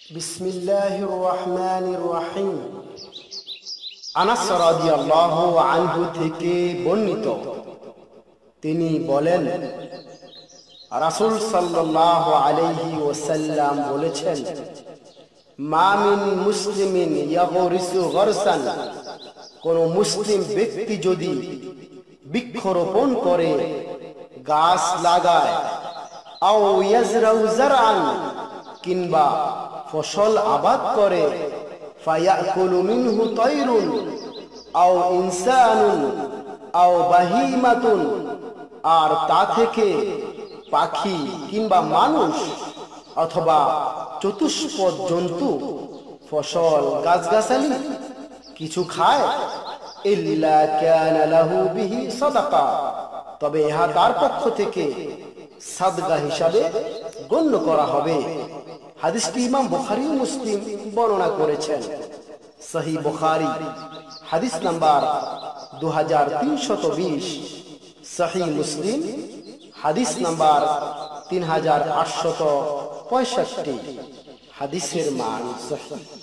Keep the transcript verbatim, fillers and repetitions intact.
বিসমিল্লাহির রহমানির রহিম। আনাস রাদিয়াল্লাহু আনহু থেকে বর্ণিত, তিনি বলেন, রাসূল সাল্লাল্লাহু আলাইহি ওয়াসাল্লাম বলেছেন, মা মিন মুসলিমিন ইয়াগরিসু গরসান, কোন মুসলিম ব্যক্তি যদি বৃক্ষরোপণ করে, গাছ লাগায়, আও ইয়াজরাউ জারআন, কিংবা ফসল আবাদ করে, ফায়াকুলু মিনহু তায়রুন আও ইনসানুন আও বাহিমাতুন, আর তা থেকে পাখি কিংবা মানুষ অথবা চতুষ্পদ জন্তু, ফসল গাছগাছালি কিছু খায়, ইল্লা কানা লাহু বিহি সাদাকা, তবে ইহা তার পক্ষ থেকে সাদকা হিসাবে গণ্য করা হবে। হাদিসটি ইমাম বুখারী ও মুসলিম বর্ণনা করেছেন। সহিহ বুখারী হাদিস নাম্বার দুই হাজার তিনশত বিশ, সহিহ মুসলিম হাদিস নাম্বার তিন হাজার আটশত পঁয়ষট্টি। হাদিসের মান সহিহ।